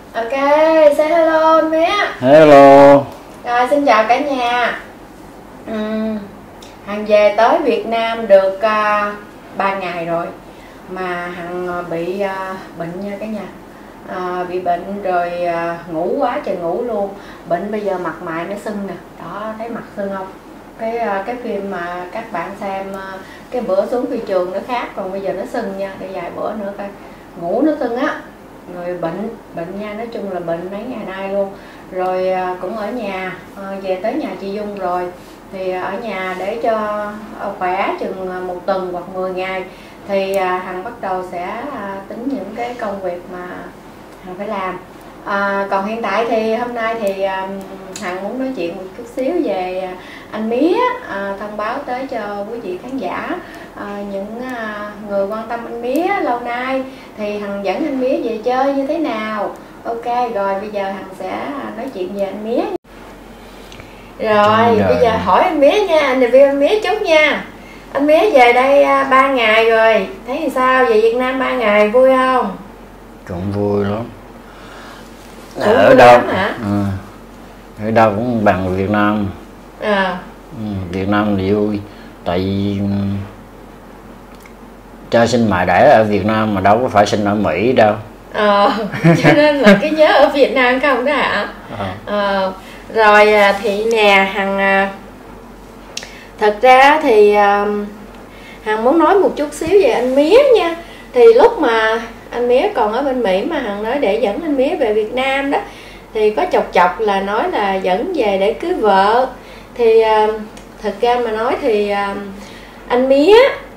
Ok, say hello anh Mía. Hello. Rồi, xin chào cả nhà. Hằng về tới Việt Nam được 3 ngày rồi mà Hằng bị bệnh nha cả nhà. Bị bệnh rồi, ngủ quá trời ngủ luôn. Bệnh bây giờ mặt mày nó sưng nè, đó thấy mặt sưng không? Cái phim mà các bạn xem cái bữa xuống phi trường nó khác, còn bây giờ nó sưng nha, để vài bữa nữa coi. Ngủ nó sưng á, rồi bệnh nha, nói chung là bệnh mấy ngày nay luôn. Rồi cũng ở nhà, về tới nhà chị Dung rồi thì ở nhà để cho khỏe chừng 1 tuần hoặc 10 ngày thì Hằng bắt đầu sẽ tính những cái công việc mà Hằng phải làm. Còn hiện tại thì hôm nay thì Hằng muốn nói chuyện một chút xíu về anh Mía, thông báo tới cho quý vị khán giả, những người quan tâm anh Mía lâu nay thì Hằng dẫn anh Mía về chơi như thế nào. Ok, rồi bây giờ Hằng sẽ nói chuyện về anh Mía. Rồi bây giờ hỏi anh Mía nha, anh review anh Mía chút nha. Anh Mía về đây 3 ngày rồi, thấy thì sao? Về Việt Nam 3 ngày vui không? Cũng vui lắm. Ở đâu hả? Ở đâu cũng bằng Việt Nam. Việt Nam thì vui, tại vì cho sinh mẹ đẻ ở Việt Nam mà đâu có phải sinh ở Mỹ đâu. Cho nên là cái nhớ ở Việt Nam không đó hả? Rồi thì nè Hằng, thật ra thì Hằng muốn nói một chút xíu về anh Mía nha. Thì lúc mà anh Mía còn ở bên Mỹ mà Hằng nói để dẫn anh Mía về Việt Nam đó, thì có chọc là nói là dẫn về để cưới vợ. Thì thật ra mà nói thì anh Mía,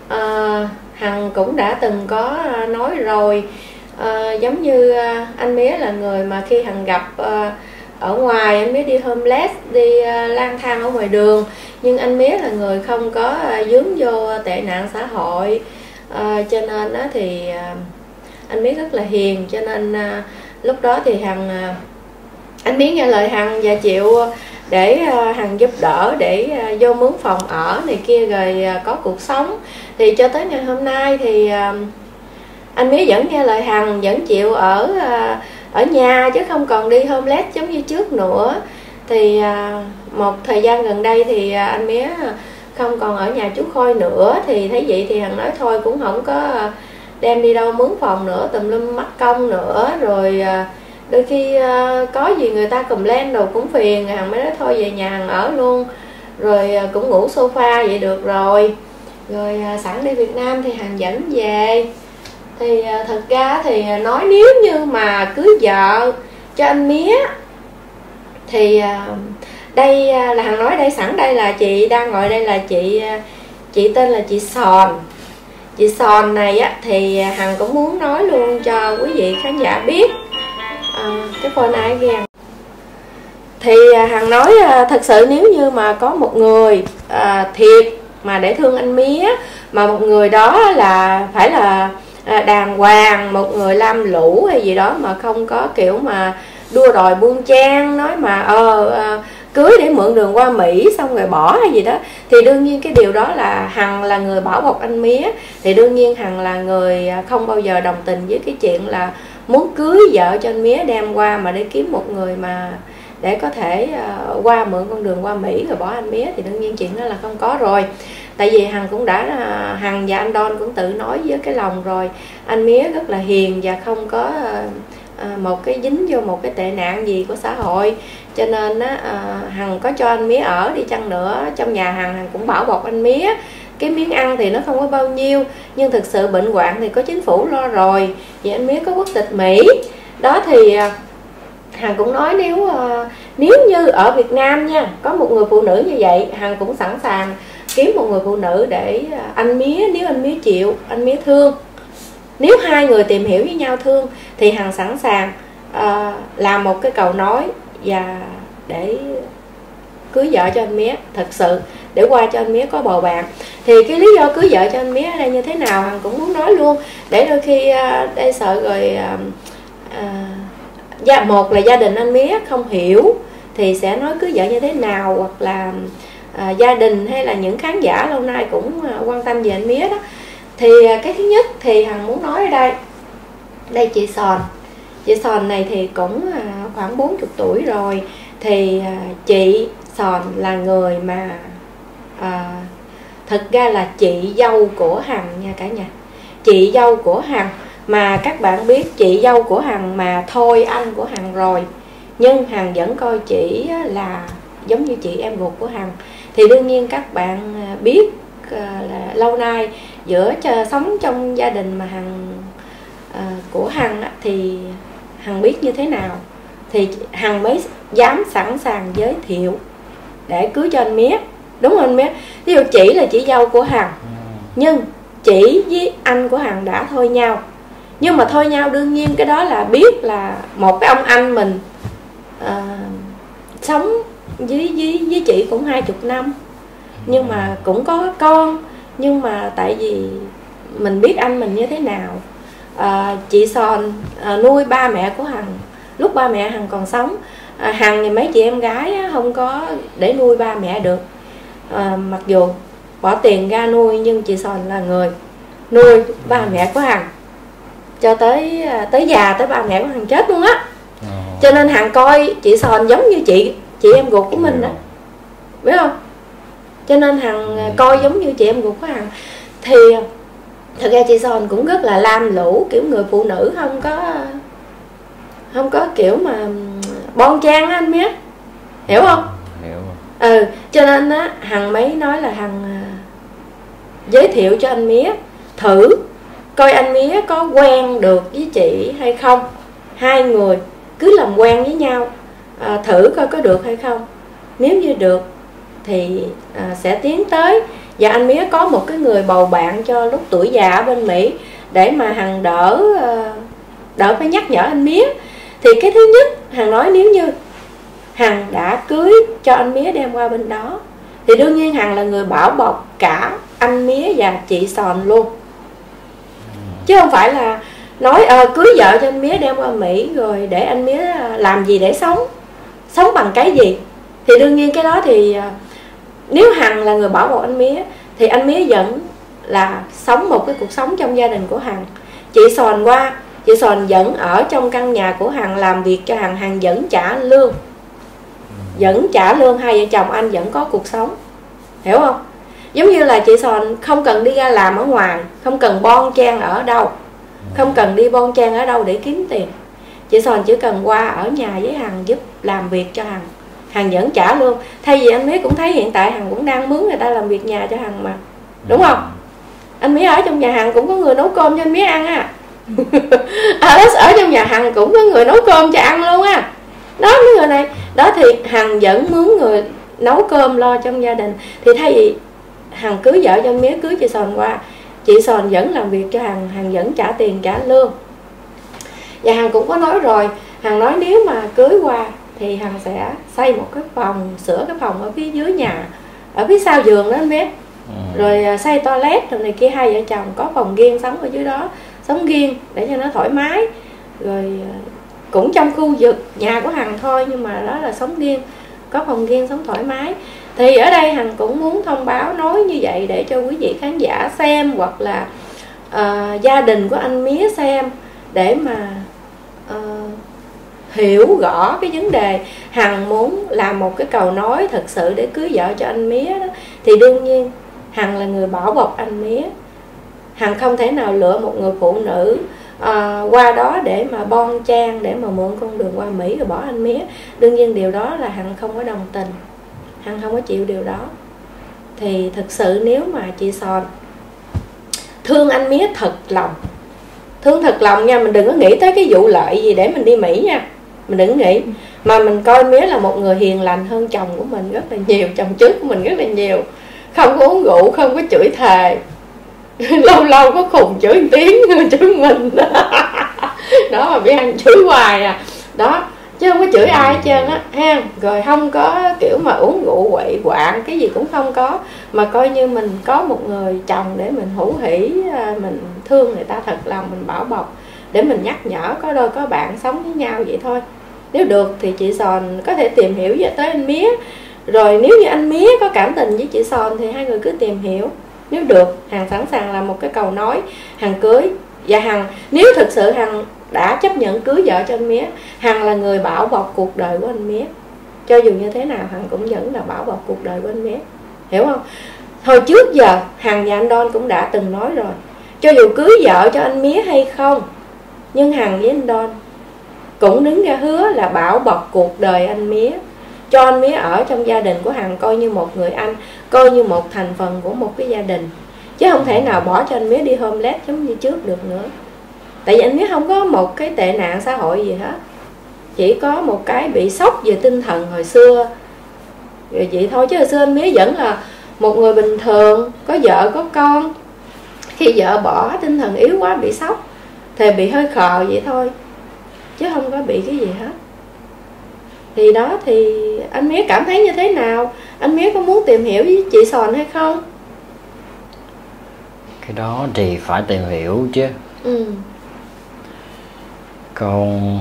Hằng cũng đã từng có nói rồi. Giống như anh Mía là người mà khi Hằng gặp ở ngoài, anh Mía đi homeless, đi lang thang ở ngoài đường, nhưng anh Mía là người không có dướng vô tệ nạn xã hội, cho nên thì anh Mía rất là hiền. Cho nên lúc đó thì anh Mía nghe lời Hằng và chịu để Hằng giúp đỡ, để vô mướn phòng ở này kia rồi có cuộc sống. Thì cho tới ngày hôm nay thì anh Mía vẫn nghe lời Hằng, vẫn chịu ở nhà chứ không còn đi homeless giống như trước nữa. Thì một thời gian gần đây thì anh Mía không còn ở nhà chú Khôi nữa. Thì thấy vậy thì Hằng nói thôi cũng không có đem đi đâu mướn phòng nữa, tùm lum mắc công nữa. Rồi đôi khi có gì người ta complain đồ cũng phiền, Hằng mới nói thôi về nhà Hằng ở luôn. Rồi cũng ngủ sofa vậy được rồi. Rồi sẵn đi Việt Nam thì Hằng dẫn về. Thì thật ra thì nói nếu như mà cưới vợ cho anh Mía thì đây là Hằng nói đây, sẵn đây là chị đang ngồi đây là chị tên là chị Sòn. Chị Sòn này á thì Hằng cũng muốn nói luôn cho quý vị khán giả biết. Cái phone này ghen. Thì Hằng nói thật sự nếu như mà có một người thiệt mà để thương anh Mía, mà một người đó là phải là đàng hoàng, một người lam lũ hay gì đó, mà không có kiểu mà đua đòi buôn trang, nói mà cưới để mượn đường qua Mỹ xong rồi bỏ hay gì đó, thì đương nhiên cái điều đó là Hằng là người bảo bọc anh Mía. Thì đương nhiên Hằng là người không bao giờ đồng tình với cái chuyện là muốn cưới vợ cho anh Mía đem qua mà để kiếm một người mà để có thể qua mượn con đường qua Mỹ rồi bỏ anh Mía. Thì đương nhiên chuyện đó là không có rồi. Tại vì Hằng cũng đã, Hằng và anh Don cũng tự nói với cái lòng rồi, anh Mía rất là hiền và không có một cái dính vô một cái tệ nạn gì của xã hội. Cho nên Hằng có cho anh Mía ở đi chăng nữa, trong nhà Hằng cũng bảo bọc anh Mía. Cái miếng ăn thì nó không có bao nhiêu, nhưng thực sự bệnh hoạn thì có chính phủ lo rồi, vì anh Mía có quốc tịch Mỹ đó. Thì Hằng cũng nói nếu như ở Việt Nam nha, có một người phụ nữ như vậy, Hằng cũng sẵn sàng kiếm một người phụ nữ để anh Mía, nếu anh Mía chịu, anh Mía thương, nếu hai người tìm hiểu với nhau thương thì Hằng sẵn sàng làm một cái cầu nối và để cưới vợ cho anh Mía, thật sự để qua cho anh Mía có bầu bạn. Thì cái lý do cưới vợ cho anh Mía ở đây như thế nào Hằng cũng muốn nói luôn, để đôi khi đây sợ rồi một là gia đình anh Mía không hiểu thì sẽ nói cưới vợ như thế nào, hoặc là gia đình hay là những khán giả lâu nay cũng quan tâm về anh Mía đó. Thì cái thứ nhất thì Hằng muốn nói ở đây chị Sòn Chị Sòn này thì cũng khoảng 40 tuổi rồi. Thì chị Sòn là người mà thực ra là chị dâu của Hằng nha cả nhà. Chị dâu của Hằng, mà các bạn biết chị dâu của Hằng mà thôi anh của Hằng rồi, nhưng Hằng vẫn coi chị là giống như chị em ruột của Hằng. Thì đương nhiên các bạn biết là lâu nay giữa sống trong gia đình mà Hằng của Hằng thì Hằng biết như thế nào, thì Hằng mới dám sẵn sàng giới thiệu để cưới cho anh Mía. Đúng không anh Mía? Ví dụ chị là chị dâu của Hằng, nhưng chị với anh của Hằng đã thôi nhau. Nhưng mà thôi nhau đương nhiên cái đó là biết là một cái ông anh mình sống với chị cũng 20 năm, nhưng mà cũng có con. Nhưng mà tại vì mình biết anh mình như thế nào. Chị Sòn nuôi ba mẹ của Hằng lúc ba mẹ Hằng còn sống. Hằng thì mấy chị em gái không có để nuôi ba mẹ được. Mặc dù bỏ tiền ra nuôi, nhưng chị Sòn là người nuôi ba mẹ của Hằng cho tới già, tới ba mẹ của Hằng chết luôn á. Cho nên Hằng coi chị Sòn giống như chị em ruột của mình đó, biết không? Cho nên Hằng coi giống như chị em ruột của Hằng. Thì thật ra chị Sòn cũng rất là lam lũ, kiểu người phụ nữ không có kiểu mà bon chen á anh Mía, hiểu không? Hiểu. Cho nên á Hằng mới nói là Hằng giới thiệu cho anh Mía thử coi anh Mía có quen được với chị hay không. Hai người cứ làm quen với nhau, thử coi có được hay không. Nếu như được thì sẽ tiến tới. Và anh Mía có một cái người bầu bạn cho lúc tuổi già ở bên Mỹ, để mà Hằng đỡ phải nhắc nhở anh Mía. Thì cái thứ nhất Hằng nói, nếu như Hằng đã cưới cho anh Mía đem qua bên đó, thì đương nhiên Hằng là người bảo bọc cả anh Mía và chị Sòn luôn, chứ không phải là nói cưới vợ cho anh Mía đem qua Mỹ rồi để anh Mía làm gì để sống bằng cái gì. Thì đương nhiên cái đó thì nếu Hằng là người bảo bọc anh Mía thì anh Mía vẫn là sống một cái cuộc sống trong gia đình của Hằng. Chị Sòn qua, chị Sòn vẫn ở trong căn nhà của Hằng làm việc cho Hằng, Hằng vẫn trả lương, hai vợ chồng anh vẫn có cuộc sống, hiểu không? Giống như là chị Sòn không cần đi ra làm ở ngoài, không cần bon chen ở đâu, không cần đi bon chen ở đâu để kiếm tiền. Chị Sòn chỉ cần qua ở nhà với Hằng giúp làm việc cho Hằng, Hằng vẫn trả lương. Thay vì anh Mía cũng thấy hiện tại Hằng cũng đang mướn người ta làm việc nhà cho Hằng mà, đúng không? Anh Mía ở trong nhà Hằng cũng có người nấu cơm cho anh Mía ăn á. Ở trong nhà Hằng cũng có người nấu cơm cho ăn luôn á. Đó, mấy người này đó thì Hằng vẫn mướn người nấu cơm lo trong gia đình. Thì thay vì Hằng cưới vợ cho anh Mía, cưới chị Sòn qua, chị Sòn vẫn làm việc cho Hằng, Hằng vẫn trả tiền trả lương. Và Hằng cũng có nói rồi, Hằng nói nếu mà cưới qua thì Hằng sẽ xây một cái phòng, sửa cái phòng ở phía dưới nhà, ở phía sau giường đó anh biết. Rồi xây toilet rồi này kia, hai vợ chồng có phòng riêng sống ở dưới đó, sống riêng để cho nó thoải mái. Rồi cũng trong khu vực nhà của Hằng thôi, nhưng mà đó là sống riêng, có phòng riêng sống thoải mái. Thì ở đây Hằng cũng muốn thông báo nói như vậy để cho quý vị khán giả xem, hoặc là gia đình của anh Mía xem, để mà hiểu rõ cái vấn đề. Hằng muốn làm một cái cầu nối thật sự để cưới vợ cho anh Mía đó. Thì đương nhiên Hằng là người bảo bọc anh Mía. Hằng không thể nào lựa một người phụ nữ qua đó để mà bon chen, để mà mượn con đường qua Mỹ rồi bỏ anh Mía. Đương nhiên điều đó là Hằng không có đồng tình, Hằng không có chịu điều đó. Thì thực sự nếu mà chị Sòn thương anh Mía thật lòng, thương thật lòng nha, mình đừng có nghĩ tới cái vụ lợi gì để mình đi Mỹ nha, mình đừng nghĩ. Mà mình coi Mía là một người hiền lành hơn chồng của mình rất là nhiều, chồng trước của mình rất là nhiều, không có uống rượu, không có chửi thề. Lâu lâu có khùng chửi một tiếng chửi mình đó mà bị Hằng chửi hoài à đó, chứ không có chửi ai hết trơn á ha. Rồi không có kiểu mà uống rượu quậy quạng, cái gì cũng không có, mà coi như mình có một người chồng để mình hữu hỉ, mình thương người ta thật lòng, mình bảo bọc, để mình nhắc nhở, có đôi có bạn sống với nhau vậy thôi. Nếu được thì chị Sòn có thể tìm hiểu về tới anh Mía. Rồi nếu như anh Mía có cảm tình với chị Sòn thì hai người cứ tìm hiểu. Nếu được, Hằng sẵn sàng làm một cái cầu nối, Hằng cưới. Và Hằng nếu thực sự Hằng đã chấp nhận cưới vợ cho anh Mía, Hằng là người bảo bọc cuộc đời của anh Mía. Cho dù như thế nào Hằng cũng vẫn là bảo bọc cuộc đời của anh Mía, hiểu không? Hồi trước giờ Hằng và anh Don cũng đã từng nói rồi, cho dù cưới vợ cho anh Mía hay không, nhưng Hằng với anh Don cũng đứng ra hứa là bảo bọc cuộc đời anh Mía, cho anh Mía ở trong gia đình của Hằng coi như một người anh, coi như một thành phần của một cái gia đình, chứ không thể nào bỏ cho anh Mía đi homeless giống như trước được nữa. Tại vì anh Mía không có một cái tệ nạn xã hội gì hết, chỉ có một cái bị sốc về tinh thần hồi xưa rồi vậy thôi. Chứ hồi xưa anh Mía vẫn là một người bình thường, có vợ có con. Khi vợ bỏ, tinh thần yếu quá bị sốc thì bị hơi khờ vậy thôi, chứ không có bị cái gì hết. Thì đó, thì anh Mía cảm thấy như thế nào? Anh Mía có muốn tìm hiểu với chị Sòn hay không? Cái đó thì phải tìm hiểu chứ. Còn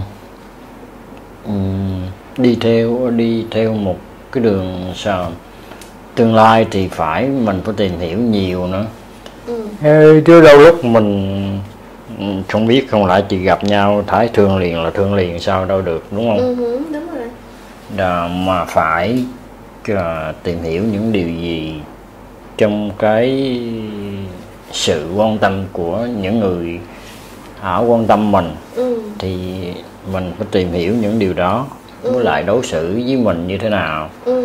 đi theo một cái đường sao tương lai thì mình phải tìm hiểu nhiều nữa. Chứ đâu lúc mình không biết, không lẽ chỉ gặp nhau thấy thương liền là thương liền sao đâu được, đúng không? Đúng rồi. Mà phải tìm hiểu những điều gì trong cái sự quan tâm của những người quan tâm mình, thì mình phải tìm hiểu những điều đó, với lại đối xử với mình như thế nào.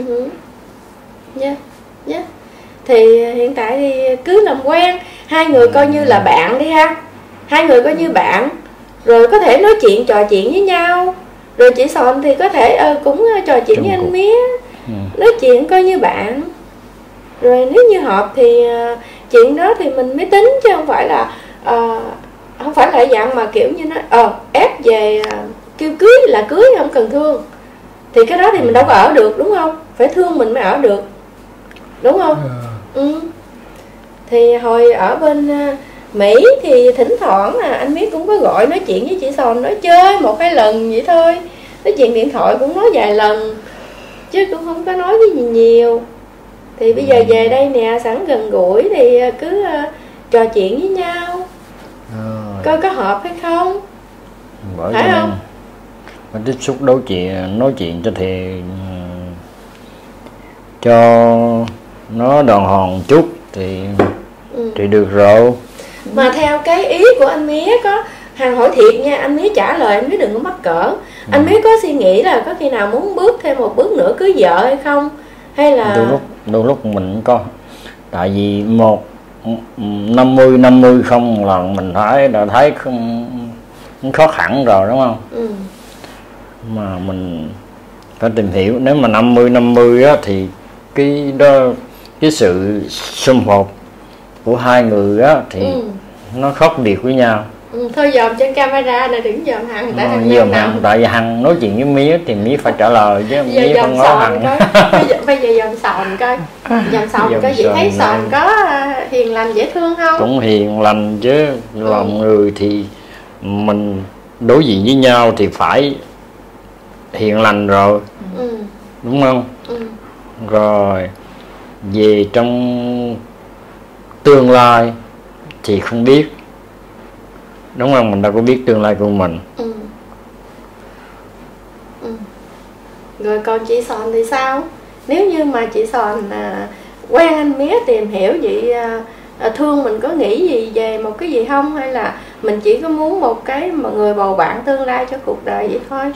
Thì hiện tại thì cứ làm quen, hai người coi như là bạn đi ha, hai người coi như bạn, rồi có thể nói chuyện trò chuyện với nhau, rồi chị Sòn thì có thể cũng trò chuyện với anh Mía, nói chuyện coi như bạn, rồi nếu như hợp thì chuyện đó thì mình mới tính, chứ không phải là dạng mà kiểu như nó ép về kêu cưới là cưới, không cần thương. Thì cái đó thì mình đâu có ở được, đúng không? Phải thương mình mới ở được, đúng không? Thì hồi ở bên Mỹ thì thỉnh thoảng anh Mía cũng có gọi nói chuyện với chị Sòn, nói chơi 1-2 lần vậy thôi, nói chuyện điện thoại cũng nói vài lần, chứ cũng không có nói cái gì nhiều. Thì bây giờ về đây nè, sẵn gần gũi thì cứ trò chuyện với nhau, coi có hợp hay không. Bởi phải không? Mình tiếp xúc nói chuyện cho thì cho nó đàng hoàng chút thì được rồi. Mà theo cái ý của anh Mía, có Hằng hỏi thiệt nha, anh Mía trả lời, anh Mía đừng có mắc cỡ. Anh Mía có suy nghĩ là có khi nào muốn bước thêm một bước nữa cưới vợ hay không? Hay là đôi lúc mình có, tại vì 50-50 không là mình thấy không khó khăn rồi, đúng không? Mà mình phải tìm hiểu. Nếu mà 50-50 á thì cái sự xung họp của hai người á thì nó khác biệt với nhau. Thôi dòm trên camera này, đừng dòm Hằng, tại Hằng tại vì Hằng nói chuyện với Mía thì Mía phải trả lời chứ Mía không nói Hằng. Bây giờ dòm Sòn coi, coi chị thấy Sòn có hiền lành dễ thương không? Cũng hiền lành chứ, lòng người thì mình đối diện với nhau thì phải hiền lành rồi, đúng không? Rồi về trong tương lai thì không biết, đúng không? Mình đâu có biết tương lai của mình. Rồi còn chị Sòn thì sao? Nếu như mà chị Sòn quen anh Mía, tìm hiểu vậy, thương mình có nghĩ gì về một cái gì không? Hay là mình chỉ có muốn một người bầu bạn tương lai cho cuộc đời vậy thôi?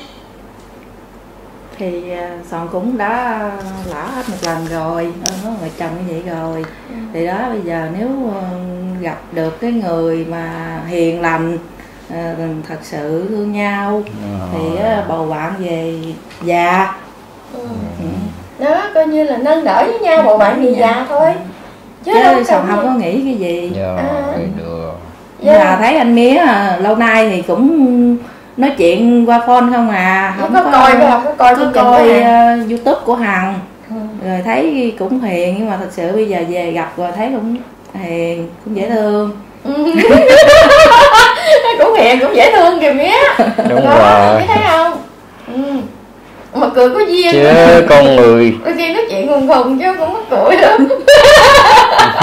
Thì Sòn cũng đã lỡ hết một lần rồi, có người chồng như vậy rồi. Thì đó, bây giờ nếu gặp được cái người mà hiền lành, thật sự thương nhau thì bầu bạn về già. Đó, coi như là nâng đỡ với nhau, bầu bạn về già thôi, chứ Sòn không có nghĩ cái gì. Được. Nhưng mà thấy anh Mía lâu nay thì cũng nói chuyện qua phone không à, không có coi YouTube của Hằng. Rồi thấy cũng hiền, nhưng mà thật sự bây giờ về gặp rồi thấy cũng hiền, cũng dễ thương. Cũng hiền cũng dễ thương kìa Mía. Đúng rồi. Thấy không? Mà cười có duyên chứ con người đôi khi nói chuyện khùng chứ cũng mắc cười lắm.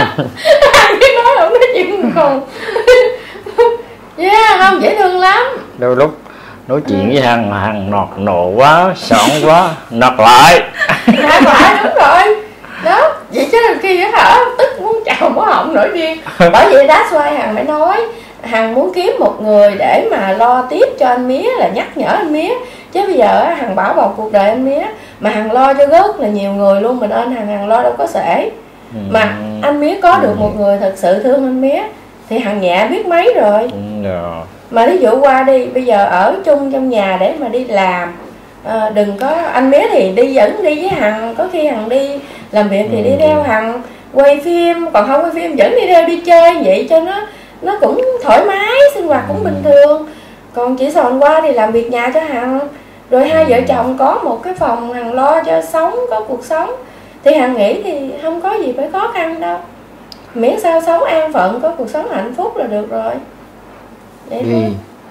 Hằng nói không nói chuyện khùng. Không, dễ thương lắm. đôi lúc nói chuyện với Hằng nọt nộ quá, sọn quá, nọt lại. Nọt lại, đúng rồi. Đó, vậy chứ khi hả tức muốn chào muốn họng nổi điên. Bởi vậy that's why Hằng mới nói Hằng muốn kiếm một người để mà lo tiếp cho anh Mía, là nhắc nhở anh Mía. Chứ bây giờ Hằng bảo bọc cuộc đời anh Mía mà Hằng lo cho rất là nhiều người luôn, mình ơn Hằng lo đâu có xuể. Mà anh Mía có được một người thật sự thương anh Mía thì Hằng nhẹ biết mấy rồi. Mà ví dụ qua đi, bây giờ ở chung trong nhà để mà đi làm, đừng có anh Mía thì dẫn đi với Hằng, có khi Hằng đi làm việc thì đi theo Hằng, quay phim, còn không quay phim vẫn đi theo đi chơi, vậy cho nó cũng thoải mái, sinh hoạt cũng bình thường. Còn chị Sòn qua thì làm việc nhà cho Hằng, rồi hai vợ chồng có một cái phòng Hằng lo cho sống, có cuộc sống thì Hằng nghĩ thì không có gì phải khó khăn đâu, miễn sao sống an phận, có cuộc sống hạnh phúc là được rồi. Vậy thôi.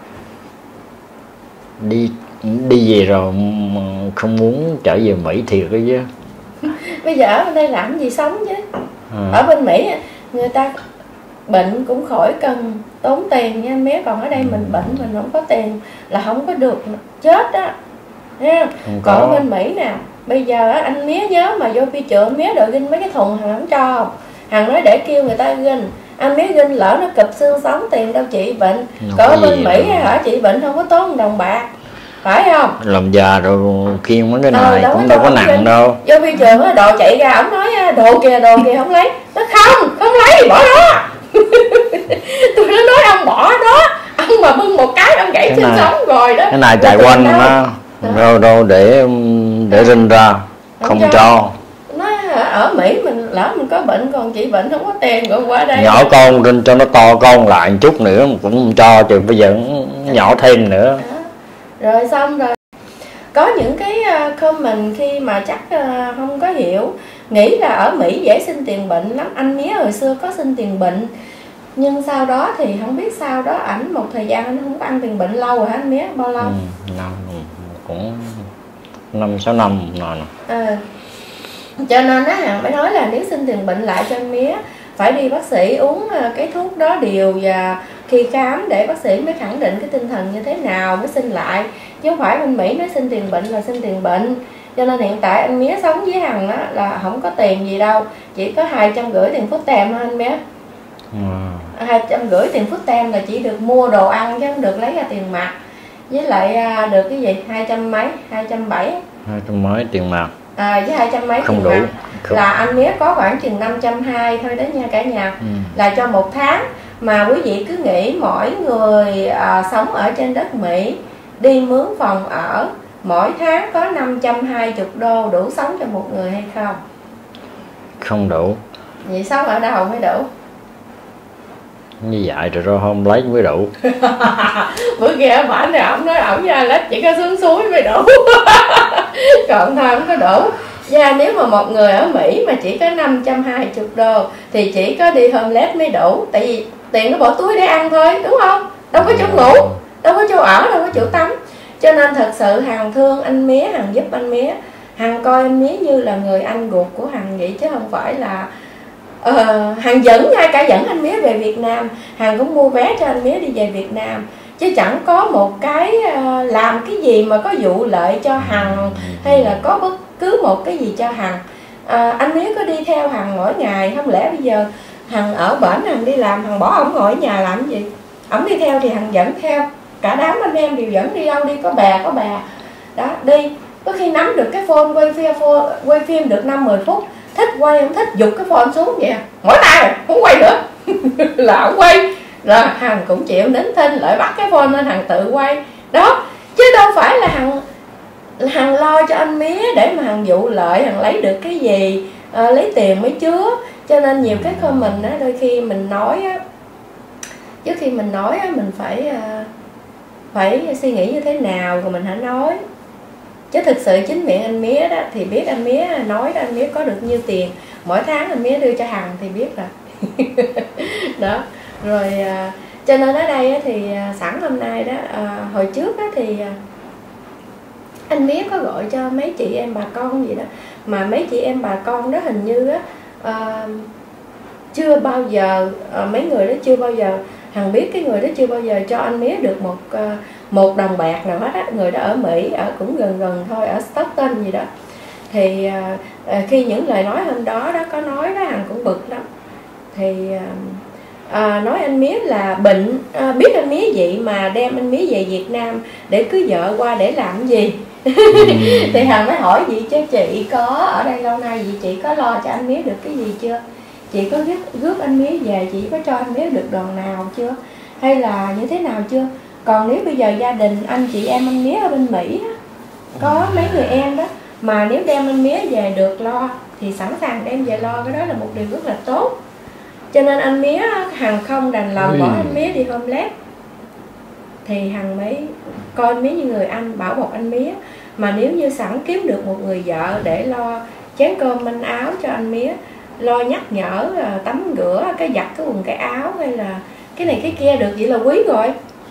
Đi về rồi không muốn trở về Mỹ thiệt đó chứ. Bây giờ ở bên đây làm gì sống chứ. Ở bên Mỹ người ta bệnh cũng khỏi cần tốn tiền nha Mía, còn ở đây mình bệnh mình không có tiền là không có được, chết đó nha. Còn ở bên Mỹ nè, bây giờ anh Mía nhớ mà vô phi chợ Mía đòi ginh mấy cái thùng Hằng không cho. Hằng nói để kêu người ta ginh, anh Mía ginh lỡ nó cụp xương sống tiền đâu trị bệnh. Còn ở bên Mỹ hả, trị bệnh không có tốn đồng bạc, phải không? Làm già rồi khiêng mấy cái này cũng đâu có nặng đâu. Vô phi trường đồ chạy ra, ổng nói đồ kìa không lấy. Nó không lấy, bỏ đó. Tôi nó nói ông bỏ đó, ông mà bưng một cái ông gãy xương sống rồi đó. Cái này chạy quanh đó, đâu để rinh ra, không cho. Nói ở Mỹ mình lỡ mình có bệnh, còn chị bệnh không có tiền, còn qua đây nhỏ con rinh cho nó to con lại một chút nữa cũng không cho, chứ bây giờ nhỏ thêm nữa. Rồi xong rồi có những cái comment khi mà chắc không có hiểu, nghĩ là ở Mỹ dễ xin tiền bệnh lắm. Anh Mía hồi xưa có xin tiền bệnh, nhưng sau đó thì không biết sau đó ảnh một thời gian anh không có ăn tiền bệnh lâu rồi hả anh Mía? Bao lâu? Cũng 5-6 năm rồi. Cho nên á Hằng mới nói là nếu xin tiền bệnh lại cho anh Mía phải đi bác sĩ uống cái thuốc đó điều, và khi khám để bác sĩ mới khẳng định cái tinh thần như thế nào mới xin lại, chứ không phải bên Mỹ nói xin tiền bệnh là xin tiền bệnh. Cho nên hiện tại anh Mía sống với Hằng á là không có tiền gì đâu, chỉ có 250 tiền phút tem thôi anh Mía. 250 tiền phút tem là chỉ được mua đồ ăn chứ không được lấy ra tiền mặt, với lại được cái gì 200 mấy 270 mấy tiền mặt, với 200 mấy không tiền đủ mặt không. Là anh Mía có khoảng chừng 520 thôi đó nha cả nhà. Là cho một tháng. Mà quý vị cứ nghĩ mỗi người sống ở trên đất Mỹ đi mướn phòng ở mỗi tháng có 520 đô đủ sống cho một người hay không? Không đủ. Vậy sống ở đâu mới đủ? Như vậy rồi không lấy mới đủ. Bữa kia bạn này ổng nói ổng ra là chỉ có xuống suối mới đủ. Còn thôi không có đủ. Và nếu mà một người ở Mỹ mà chỉ có 520 đô thì chỉ có đi homeless mới đủ. Tại vì tiền nó bỏ túi để ăn thôi, đúng không? Đâu có chỗ ngủ, đâu có chỗ ở, đâu có chỗ tắm. Cho nên thật sự Hằng thương anh Mía, Hằng giúp anh Mía, Hằng coi anh Mía như là người anh ruột của Hằng vậy, chứ không phải là Hằng dẫn, ngay cả dẫn anh Mía về Việt Nam, Hằng cũng mua vé cho anh Mía đi về Việt Nam, chứ chẳng có một cái làm cái gì mà có vụ lợi cho Hằng hay là có bất cứ một cái gì cho Hằng. Anh Mía có đi theo Hằng mỗi ngày, không lẽ bây giờ Hằng ở bển Hằng đi làm, Hằng bỏ ổng ngồi ở nhà làm cái gì? Ổng đi theo thì Hằng dẫn theo, cả đám anh em đều dẫn đi đâu đi, có bà đó đi. Có khi nắm được cái phone quay phim được 5-10 phút, thích quay không thích giục cái phone xuống vậy, mỏi tay rồi không quay nữa. Là ổng quay rồi Hằng cũng chịu nín thinh, lại bắt cái phone lên Hằng tự quay đó, chứ đâu phải là Hằng lo cho anh Mía để mà Hằng vụ lợi, Hằng lấy được cái gì, lấy tiền mới chứa. Cho nên nhiều cái comment á, đôi khi mình nói á, trước khi mình nói á, mình phải suy nghĩ như thế nào rồi mình hãy nói. Chứ thực sự chính miệng anh Mía đó thì biết anh Mía nói đó, anh Mía có được nhiêu tiền mỗi tháng anh Mía đưa cho Hằng thì biết rồi. Đó rồi cho nên ở đây á, thì sẵn hôm nay đó, hồi trước á, thì anh Mía có gọi cho mấy chị em bà con gì đó, mà mấy chị em bà con đó hình như á, chưa bao giờ mấy người đó chưa bao giờ, Hằng biết cái người đó chưa bao giờ cho anh Mía được một đồng bạc nào hết á. Người đó ở Mỹ, ở cũng gần gần thôi, ở Stockton gì đó. Thì khi những lời nói hôm đó có nói đó, Hằng cũng bực lắm. Thì nói anh Mía là bệnh, biết anh Mía vậy mà đem anh Mía về Việt Nam để cưới vợ qua để làm gì? Thì Hằng mới hỏi vậy chứ chị có ở đây lâu nay, vậy chị có lo cho anh Mía được cái gì chưa? Chị có rước anh Mía về, chị có cho anh Mía được đòn nào chưa? Hay là như thế nào chưa? Còn nếu bây giờ gia đình anh chị em anh Mía ở bên Mỹ á, có mấy người em đó, mà nếu đem anh Mía về được lo thì sẵn sàng đem về lo, cái đó là một điều rất là tốt. Cho nên anh Mía, Hằng không đành lòng bỏ anh Mía đi homeless. Thì Hằng mới coi anh Mía như người anh, bảo bọc anh Mía. Mà nếu như sẵn kiếm được một người vợ để lo chén cơm manh áo cho anh Mía, lo nhắc nhở tắm rửa, cái giặt cái quần cái áo, hay là cái này cái kia được, vậy là quý rồi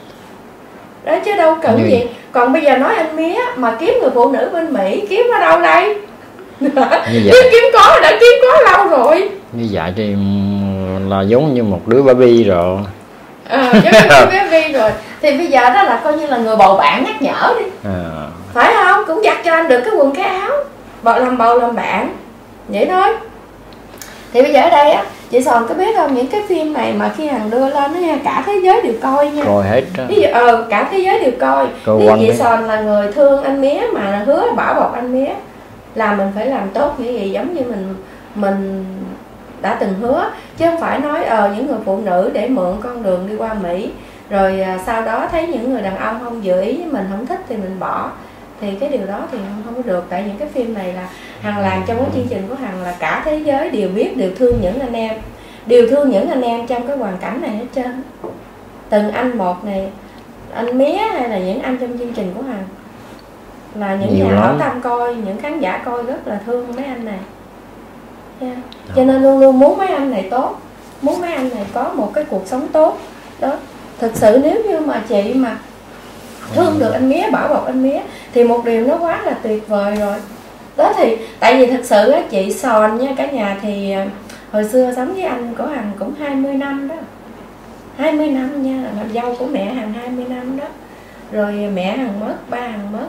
đó, chứ đâu cần gì. Còn bây giờ nói anh Mía mà kiếm người phụ nữ bên Mỹ, kiếm ở đâu đây? kiếm có, đã kiếm có lâu rồi. Như vậy thì là giống như một đứa baby rồi. Giống như baby rồi. Thì bây giờ đó là coi như là người bầu bạn nhắc nhở đi, phải không? Cũng giặt cho anh được cái quần cái áo, làm bầu làm bạn vậy thôi. Thì bây giờ ở đây á, chị Sòn có biết không, những cái phim này mà khi Hằng đưa lên đó nha, cả thế giới đều coi nha. Coi hết. Ví dụ cả thế giới đều coi. Thì chị Sòn là người thương anh Mía mà hứa bảo bọc anh Mía, là mình phải làm tốt những gì giống như mình đã từng hứa, chứ không phải nói những người phụ nữ để mượn con đường đi qua Mỹ, rồi sau đó thấy những người đàn ông không dự ý với mình, không thích thì mình bỏ. Thì cái điều đó thì không có được. Tại những cái phim này là Hằng làm trong cái chương trình của Hằng là cả thế giới đều biết, đều thương những anh em, đều thương những anh em trong cái hoàn cảnh này hết trơn. Từng anh một này, anh Mía hay là những anh trong chương trình của Hằng, là những nhà hảo tâm coi, những khán giả coi rất là thương mấy anh này. Yeah. Cho nên luôn luôn muốn mấy anh này tốt, muốn mấy anh này có một cái cuộc sống tốt đó. Thực sự nếu như mà chị mà thương được anh Mía, bảo bọc anh Mía thì một điều nó quá là tuyệt vời rồi đó. Thì tại vì thực sự á, chị Sòn nha cả nhà, thì hồi xưa sống với anh của Hằng cũng 20 năm đó, 20 năm nha, làm dâu của mẹ Hằng 20 năm đó. Rồi mẹ Hằng mất, ba Hằng mất,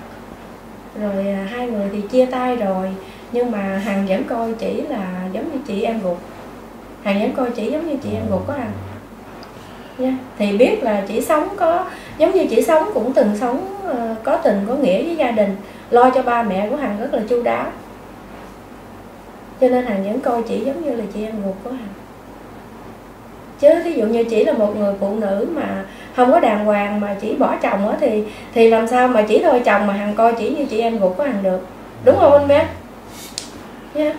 rồi hai người thì chia tay rồi. Nhưng mà Hằng vẫn coi chỉ là giống như chị em ruột, Hằng vẫn coi chỉ giống như chị em ruột của Hằng. Yeah. Thì biết là chị sống có giống như chị sống, cũng từng sống có tình có nghĩa với gia đình, lo cho ba mẹ của Hằng rất là chu đáo. Cho nên Hằng vẫn coi chị giống như là chị em ruột của Hằng. Chứ ví dụ như chỉ là một người phụ nữ mà không có đàng hoàng mà chỉ bỏ chồng á, thì làm sao mà chỉ thôi chồng mà Hằng coi chỉ như chị em ruột của Hằng được, đúng không anh bé? Yeah.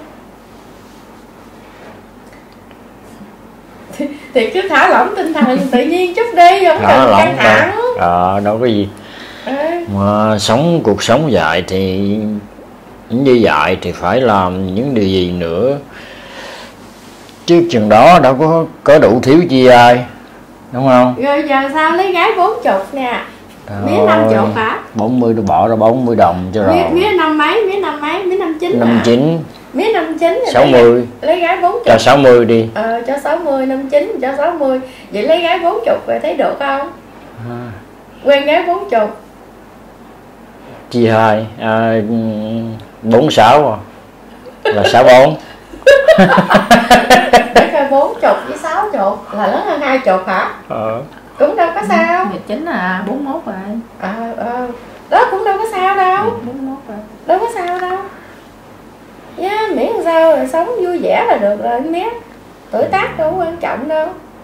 Thì cứ thả lỏng tinh thần tự nhiên chút đi, không cần căng thẳng. Đâu có gì. Mà sống cuộc sống dại thì như vậy thì phải làm những điều gì nữa, chứ chừng đó đâu có đủ thiếu chi ai, đúng không? Rồi giờ sao lấy gái 40 nè, Mía 50 hả? 40 tôi bỏ ra 40 đồng cho rồi. Mía năm mấy, Mía 59 59. Mía 59 60. Lấy gái 40. Cho 60 đi. Cho 60, 59 cho 60. Vậy lấy gái 40 vậy thấy được không? Quen gái 40. Chia 2 46 là 64. Để coi 40 với 60 là lớn hơn 20 hả? Cũng đâu có sao. 19 là 41 rồi. Đó cũng đâu có sao đâu. 41 rồi. Đâu có sao đâu. Yeah, miễn làm sao rồi sống vui vẻ là được rồi anh Mía. Tuổi tác đâu quan trọng đâu.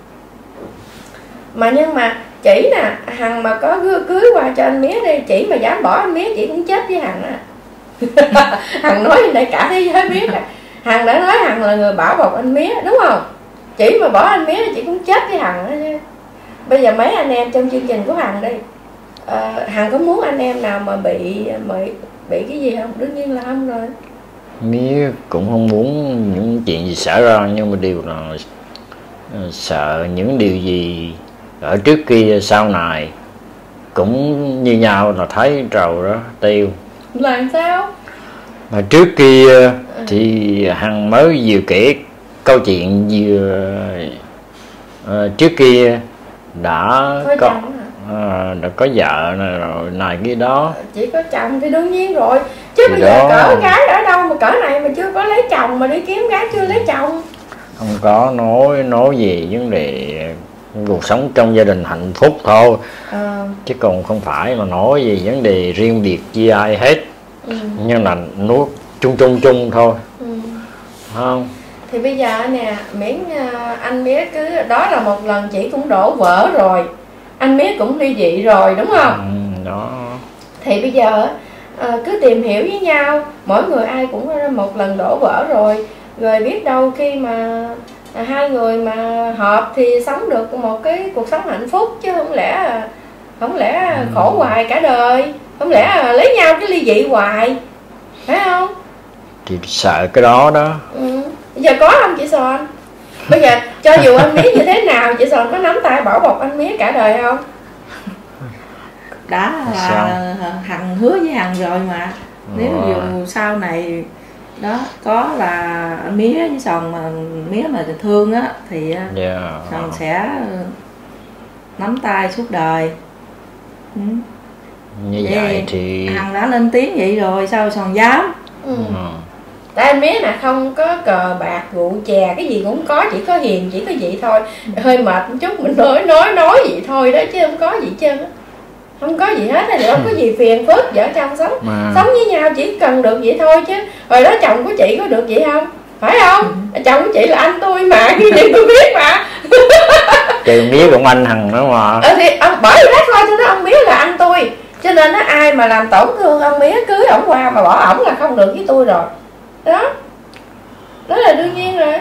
Mà nhưng mà chỉ nè, Hằng mà có cưới qua cho anh Mía đi, chị mà dám bỏ anh Mía chị cũng chết với Hằng à. Hằng nói để cả thế giới biết à. Hằng đã nói Hằng là người bảo bọc anh Mía, đúng không? Chị mà bỏ anh Mía chị cũng chết với Hằng đó chứ. Bây giờ mấy anh em trong chương trình của Hằng đi, Hằng có muốn anh em nào mà bị cái gì không? Đương nhiên là không rồi. Mía cũng không muốn những chuyện gì xảy ra, nhưng mà điều là sợ những điều gì ở trước kia sau này cũng như nhau là thấy trầu đó tiêu. Làm sao? Mà trước kia thì Hằng mới vừa kể câu chuyện vừa trước kia đã đã có vợ này rồi này kia đó. Chỉ có chồng thì đương nhiên rồi, chứ thì bây giờ cỡ gái ở đâu mà cỡ này mà chưa có lấy chồng mà đi kiếm gái chưa lấy chồng. Không có nói về vấn đề cuộc sống trong gia đình hạnh phúc thôi, chứ còn không phải mà nói về vấn đề riêng biệt với ai hết. Nhưng là nói chung thôi. Không thì bây giờ nè, miễn anh Mía cứ đó là một lần chị cũng đổ vỡ rồi, anh Mía cũng ly dị rồi đúng không? Đó thì bây giờ cứ tìm hiểu với nhau, mỗi người ai cũng một lần đổ vỡ rồi biết đâu khi mà hai người mà hợp thì sống được một cái cuộc sống hạnh phúc, chứ không lẽ khổ hoài cả đời, không lẽ lấy nhau cái ly dị hoài, phải không? Thì sợ cái đó đó. Bây giờ có không chị Sòn? Bây giờ cho dù anh Mía như thế nào, chị Sòn có nắm tay bảo bọc anh Mía cả đời không? Đã là Hằng hứa với Hằng rồi mà. Nếu dù sau này đó có là anh Mía với Sòn mà Mía mà thương á thì Sòn sẽ nắm tay suốt đời. Như vậy thì Hằng đã lên tiếng vậy rồi sao Sòn dám? Tại anh Mía là không có cờ bạc rượu chè cái gì cũng có, chỉ có hiền, chỉ có vậy thôi. Hơi mệt một chút mình nói vậy thôi đó, chứ không có gì hết trơn á. Không có gì hết thì không có gì phiền phức, vợ chồng sống với nhau chỉ cần được vậy thôi chứ. Rồi đó chồng của chị có được vậy không? Phải không? Chồng của chị là anh tôi mà, cái gì tôi biết mà. Chị Mía cũng anh Hằng nữa mà. Thì bởi vì đó thôi cho nó ông Mía là anh tôi. Cho nên nó ai mà làm tổn thương ông Mía cưới ổng qua mà bỏ ổng là không được với tôi rồi. Đó là đương nhiên rồi.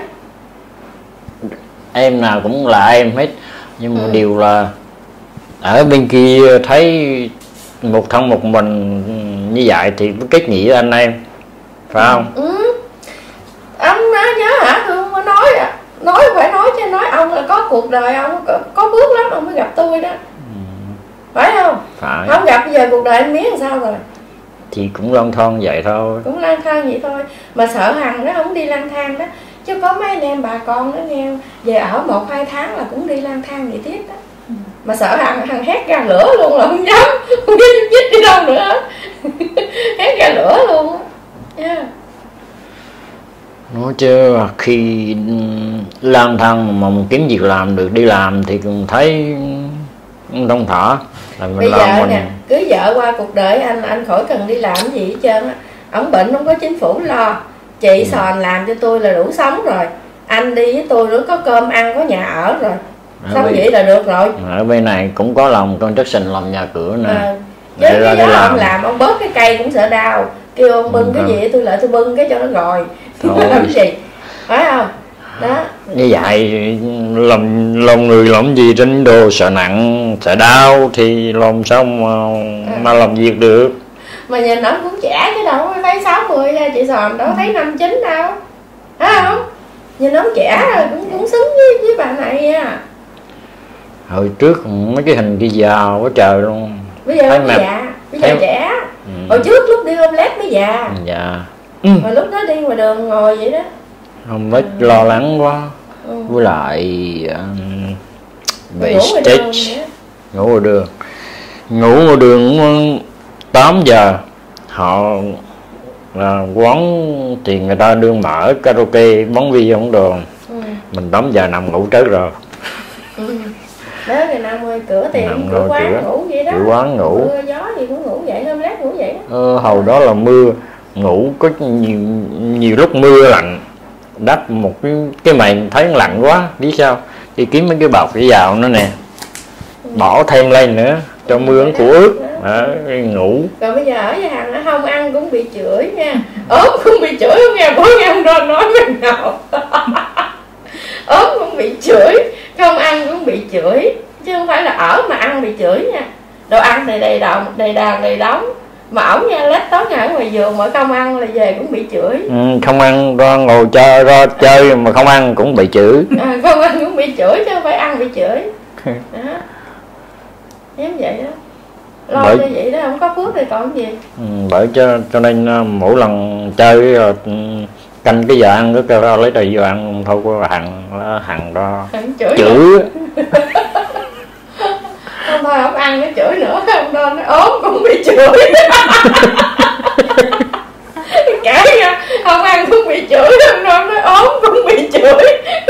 Em nào cũng là em hết. Nhưng mà điều là ở bên kia thấy một thân một mình như vậy thì kết nghĩa anh em, phải không? Ông nhớ hả? Tôi không có nói phải nói chứ, nói ông là có cuộc đời ông có bước lắm ông mới gặp tôi đó. Phải không? Phải. Không gặp bây giờ cuộc đời anh Mía làm sao rồi? Thì cũng lang thang vậy thôi. Cũng lang thang vậy thôi. Mà sợ Hằng nó không đi lang thang đó. Chứ có mấy anh em bà con nó nghe về ở 1-2 tháng là cũng đi lang thang vậy tiếp đó. Mà sợ Hằng hét ra lửa luôn là không dám chích đi đâu nữa. Hét ra lửa luôn á. Nói chứ khi lang thang mà mình kiếm việc làm được, đi làm thì cũng thấy thông thả. Bây giờ nè, cưới vợ qua cuộc đời anh khỏi cần đi làm gì hết trơn á. Ông bệnh không có chính phủ lo, chị Sòn làm cho tôi là đủ sống rồi. Anh đi với tôi nữa có cơm ăn, có nhà ở rồi. Xong vậy là được rồi. Ở bên này cũng có lòng construction, làm nhà cửa nè. Chứ cái đó ông làm, ông bớt cái cây cũng sợ đau. Kêu ông bưng cái gì tôi lại tôi bưng cái cho nó rồi. Làm gì? Phải không? Đó. Như vậy lòng người làm gì trên đồ sợ nặng, sợ đau thì làm sao mà làm việc được. Mà nhìn nó cũng trẻ chứ đâu có thấy 60 nha chị Sòn, đâu thấy 59 đâu. Phải không? Nhìn nó trẻ rồi cũng xứng với bà này nha. Hồi trước mấy cái hình kia già quá trời luôn. Bây giờ không già, bây giờ trẻ. Hồi trước lúc đi homeless mới già. Dạ. Mà lúc đó đi ngoài đường ngồi vậy đó. Không biết lo lắng quá. Với lại về stage ngủ ngoài đường. Ngủ ngoài đường cũng 8 giờ họ quán thì người ta đưa mở karaoke bóng vi không đường. Mình 8 giờ nằm ngủ trước rồi. Đó người nào ngoài cửa tiệm, cửa quán ngủ vậy đó. Cửa quán ngủ. Mưa gió gì cũng ngủ vậy, hôm lát ngủ vậy đó. Hồi đó là mưa, ngủ có nhiều lúc mưa lạnh. Đắp một cái mền thấy lạnh quá, biết sao? Đi kiếm mấy cái bọc để vào nữa nè. Bỏ thêm lên nữa cho mưa của ướt. Ngủ. Còn bây giờ ở nhà hàng không ăn cũng bị chửi nha. Ốm cũng bị chửi, không nghe bố nghe không nói mình nào. Ốm cũng bị chửi, không ăn cũng bị chửi, chứ không phải là ở mà ăn bị chửi nha. Đồ ăn thì đầy đàn đầy đóng, mà ổng nha lết tối ngày ở ngoài giường mà không ăn là về cũng bị chửi. Không ăn ra ngồi chơi mà không ăn cũng bị chửi. Không ăn cũng bị chửi chứ không phải ăn bị chửi. Đó. Giống vậy đó. Lo như vậy đó, không có phước thì còn gì. Bởi cho nên mỗi lần chơi rồi canh cái giờ ăn cái ra lấy đầy giờ ăn thôi, có Hằng đó chửi. Không thôi không ăn ăn nó chửi nữa, không đâu nó ốm cũng bị chửi. Cả không ăn cũng bị chửi, không đâu nó ốm cũng bị chửi.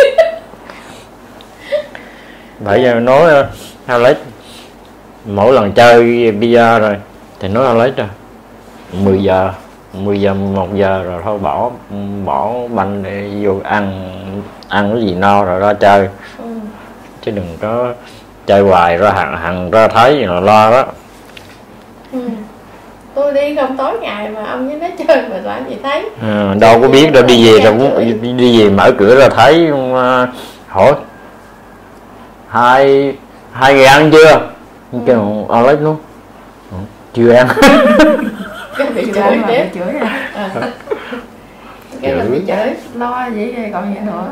Bởi giờ nói Alex mỗi lần chơi bia rồi thì nói Alex rồi 10 giờ 11 giờ rồi thôi bỏ banh để vô ăn cái gì no rồi ra chơi. Chứ đừng có chơi hoài ra hằng ra thấy là lo đó. Tôi đi không tối ngày mà ông với nó chơi mà làm gì thấy. Đâu có biết đâu, đi về đâu đi về mở cửa ra thấy. Hỏi hai người ăn chưa? Kêu Alex luôn chưa ăn. Cái bị chửi tiếp. Cái là bị chửi lo vậy còn gì nữa.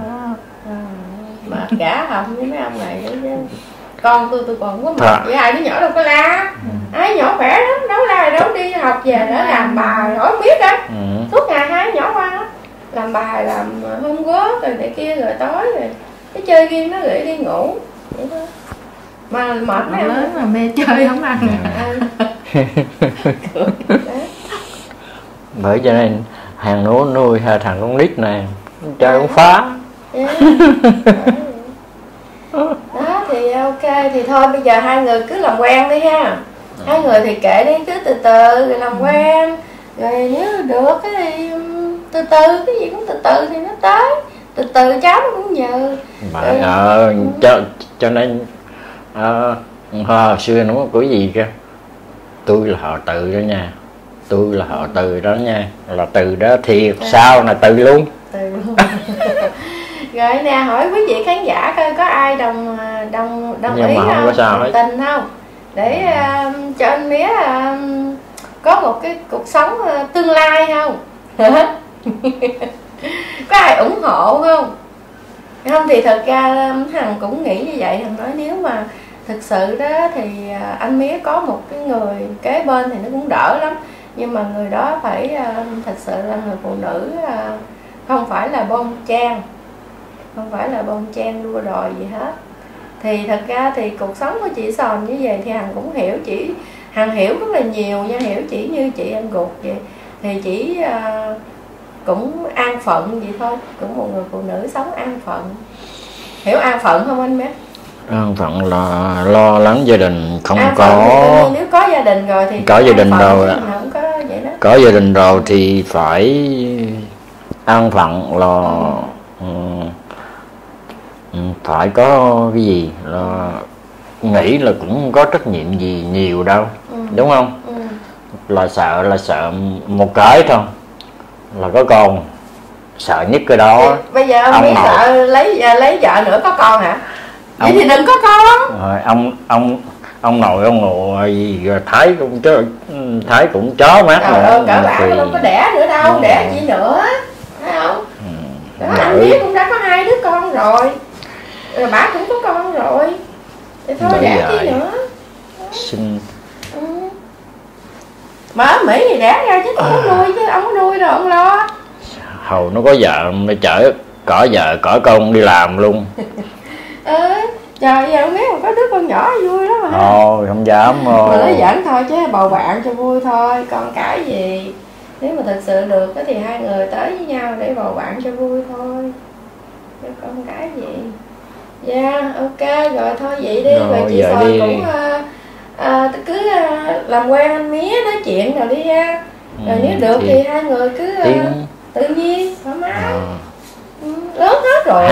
Mà cả Hồng với mấy ông này chứ. Con tôi còn có mệt với hai đứa nhỏ đâu có la. Ai nhỏ khỏe lắm, đâu la đâu đi học về để làm bài hỏi biết á. Suốt ngày hai nhỏ qua đó làm bài, làm homework rồi này kia, rồi tối rồi cái chơi game nó gửi đi ngủ vậy thôi. Mà mệt mấy ông lớn mà mê chơi không ăn. Bởi cho nên hàng nuôi hai thằng con nít này chơi cũng phá. Đó thì ok, thì thôi bây giờ hai người cứ làm quen đi ha. Hai người thì kệ đi, cứ từ từ rồi làm quen. Rồi nếu được thì từ từ, cái gì cũng từ từ thì nó tới. Từ từ cháu nó cũng nhờ. Cho nên hồi xưa nó có cái gì kìa, tôi là họ Từ đó nha, tôi là họ Từ đó nha, là Từ đó thiệt sao là Từ luôn. Từ luôn. Rồi nè, hỏi quý vị khán giả coi có ai đồng ý không, tình không, để cho anh Mía có một cái cuộc sống tương lai không. Có ai ủng hộ không? Không thì thật ra Hằng cũng nghĩ như vậy. Hằng nói nếu mà thực sự đó thì anh Mía có một cái người kế bên thì nó cũng đỡ lắm. Nhưng mà người đó phải thật sự là người phụ nữ, không phải là bon trang, không phải là bon chen đua đòi gì hết. Thì thật ra thì cuộc sống của chị Sòn như vậy thì Hằng cũng hiểu. Hằng hiểu rất là nhiều nha, hiểu chỉ như chị ăn gục vậy. Thì chỉ cũng an phận vậy thôi, cũng một người phụ nữ sống an phận. Hiểu an phận không anh Mé? An phận là lo lắng gia đình, không an có. Nếu có gia đình rồi thì có gia đình rồi, không có vậy đó. Có gia đình rồi thì phải an phận là phải có cái gì là nghĩ là cũng không có trách nhiệm gì nhiều đâu, đúng không? Là sợ một cái thôi là có con, sợ nhất cái đó. Bây giờ ông biết sợ lấy vợ nữa có con hả? Vậy thì đừng có con. Rồi ông nội ông ngộ gì Thái cũng chó mát rồi. Cỡ bạn đâu có đẻ nữa đâu, đẻ gì nữa, thấy không? Đó, anh biết cũng đã có 2 đứa con rồi bà cũng có con rồi thì thôi đẻ chi nữa. Xin mà ở Mỹ thì đẻ ra chứ không có nuôi, chứ ông có nuôi rồi ông lo. Hầu nó có vợ mới chở cỡ vợ cỡ con đi làm luôn. Trời giờ không biết mà có đứa con nhỏ vui lắm mà. Thôi không dám mà nó giỡn thôi chứ bầu bạn cho vui thôi, con cái gì. Nếu mà thật sự được thì hai người tới với nhau để bầu bạn cho vui thôi, chứ con cái gì. Ok rồi thôi vậy đi. Rồi chị Sòn cũng cứ làm quen anh Mía, nói chuyện rồi đi ha. Rồi nếu được thì hai người cứ tự nhiên thoải mái. Lớn hết rồi.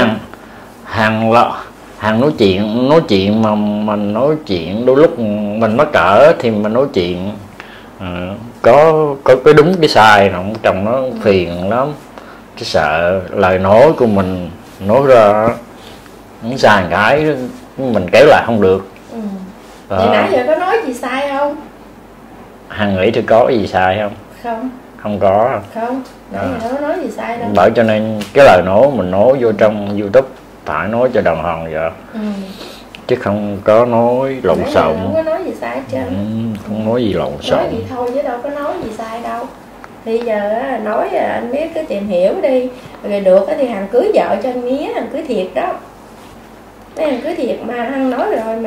Hằng nói chuyện mà mình nói chuyện đôi lúc mình mắc cỡ thì mình nói chuyện có cái đúng cái sai nào chồng nó phiền lắm. Chứ sợ lời nói của mình nói ra nó sai cái mình kéo lại không được. Vậy nãy giờ có nói gì sai không? Hằng nghĩ thì có gì sai không? Không có. Không, nãy giờ nó nói gì sai đâu. Bởi cho nên cái lời nói mình nói vô trong YouTube phải nói cho đàng hoàng vậy. Chứ không có nói lộn xộn. Không có nói gì sai hết trơn. Không nói gì lộn xộn. Nói gì thôi chứ đâu có nói gì sai đâu. Thì giờ nói anh Mía cứ tìm hiểu đi. Rồi được thì Hằng cưới vợ cho anh Mía, Hằng cưới thiệt đó. Mấy Hằng cưới thiệt mà, Hằng nói rồi mà.